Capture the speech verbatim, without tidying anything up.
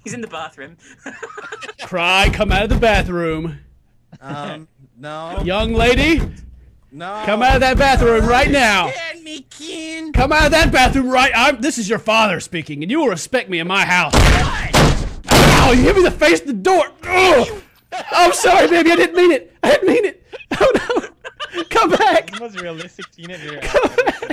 He's in the bathroom. Cry, come out of the bathroom. Um, no. Young lady, No. come out of that bathroom right now. Stand me, Ken. Come out of that bathroom right. I'm, this is your father speaking, and you will respect me in my house. Ow! You hit me in the face at the door. Oh, I'm sorry, baby. I didn't mean it. I didn't mean it. Oh no! Come back. The most realistic teenager. Come back.